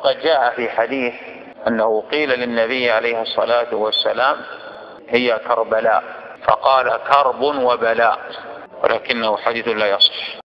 وقد جاء في حديث أنه قيل للنبي عليه الصلاة والسلام هي كربلاء، فقال كرب وبلاء، ولكنه حديث لا يصح.